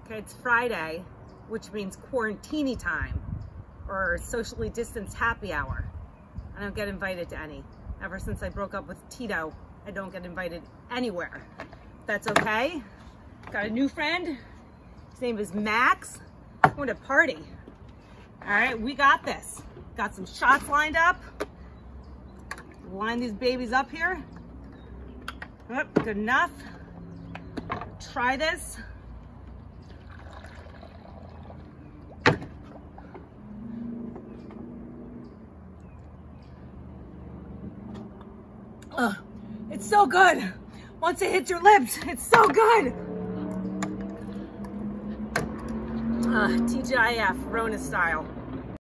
Okay, it's Friday, which means quarantini time or socially distanced happy hour. I don't get invited to any. Ever since I broke up with Tito, I don't get invited anywhere. That's okay. Got a new friend. His name is Max. We're going to party. All right, we got this. Got some shots lined up. Line these babies up here. Oh, good enough. Try this. It's so good. Once it hits your lips, it's so good. TGIF, Rona style.